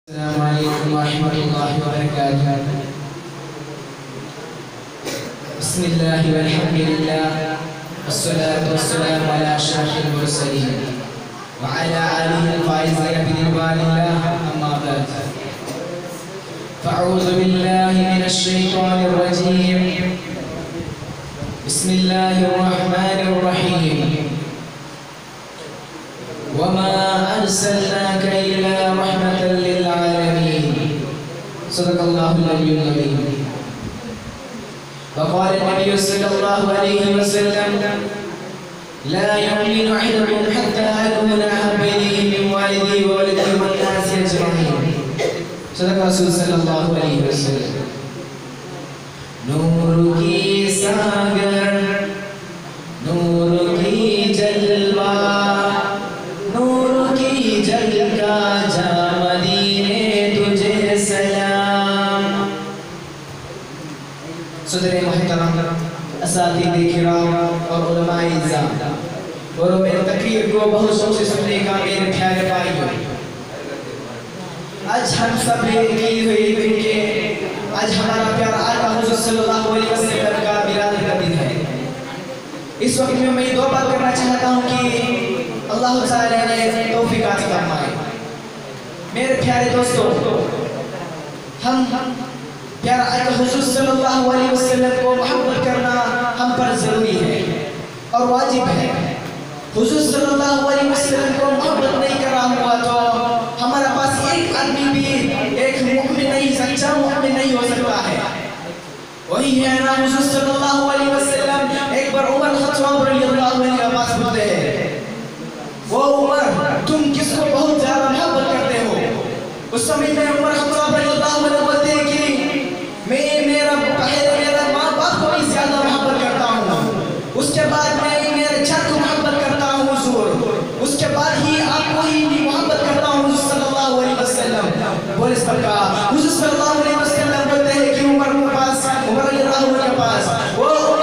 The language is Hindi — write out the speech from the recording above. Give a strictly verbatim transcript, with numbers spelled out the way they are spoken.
अस्सलामु अलैकुम वरहमतुल्लाहि वबरकातुहू। बिस्मिल्लाहि वल्हम्दुलिल्लाह वस्सलातु वस्सलामु अला अशरफिल मुरसलीन व अला आलिहि फाइज़ीन बिरिज़वानिल्लाह अम्मा बाद। फ़अऊज़ु बिल्लाहि मिनश शैतानिर रजीम। बिस्मिल्लाहिर रहमानिर रहीम। वमा अर्सलनाका इल्ला रहमतल लिल आलमीन। सदक़ल्लाहुल अलीयुल अज़ीम। वक़ाल नबी सल्लल्लाहु अलैहि वसल्लम ला युमिनु अहदुकुम हत्ता अकूना अहब्बा इलैहि मिन वालिदिही व वलदिही वन नासि अजमईन। सदक़ रसूल सल्लल्लाहु अलैहि वसल्लम। नूर की सागर, नूर की जलवा, नूर की जलका जा मदीने तुझे सलाम। सदर मोहतरम, असातिज़े किराम और उलमाए इज़्ज़ाम, और मेरे तकरीर को बहुत शौक़ से सुनने का मेरे प्यारे भाइयों, आज हम सब मिली हुई क्योंकि आज हमारा प्यारा आका हुज़ूर सल्लल्लाहु अलैहि वसल्लम का मिलाद का दिन है। इस वक्त में मैं दो बात करना चाहता हूँ कि अल्लाह ताला ने तौफीक अता फरमाए। मेरे प्यारे दोस्तों, हम प्यारा आका हुज़ूर सल्लल्लाहु अलैहि वसल्लम को मोहब्बत करना हम पर जरूरी है और वाजिब है। हुज़ूर सल्लल्लाहु अलैहि वसल्लम को मोहब्बत नहीं करा हुआ तो हमारा पास एक आदमी भी एक मुमिन नहीं, सच्चा मुमिन नहीं हो सकता है। वही है ना, हुज़ूर सल्लल्लाहु अलैहि वसल्लम एक बार उमर खत्ताब रज़ियल्लाहु अन्हु के पास बोलते हैं, वो उमर तुम किसको बहुत ज्यादा मोहब्बत करते हो? उस समय में उमर खत्ताब रज़ियल्लाहु अन्हु बोलते हैं कि मैं मेरा पहले मेरा माँ बाप को भी ज्यादा मोहब्बत करता हूँ, उसके बाद मैं मेरे छत को मोहब्बत करता हूँ हुज़ूर, उसके बाद ही आपको ही मोहब्बत करता हूँ हुज़ूर सल्लल्लाहु अलैहि वसल्लम। बोले इस पर कहा हुज़ूर सल्लल्लाहु अलैहि वसल्लम बोलते हैं कि उमर के पास, उमर रज़ियल्लाहु अन्हु के पास वो